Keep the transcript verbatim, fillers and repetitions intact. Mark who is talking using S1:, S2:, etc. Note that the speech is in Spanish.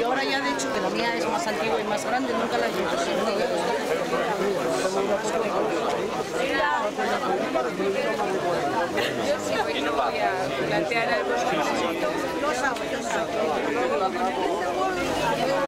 S1: ahora ya de hecho que la mía es más antigua y más grande, nunca la he visto así.
S2: Yo sí voy a plantear algo.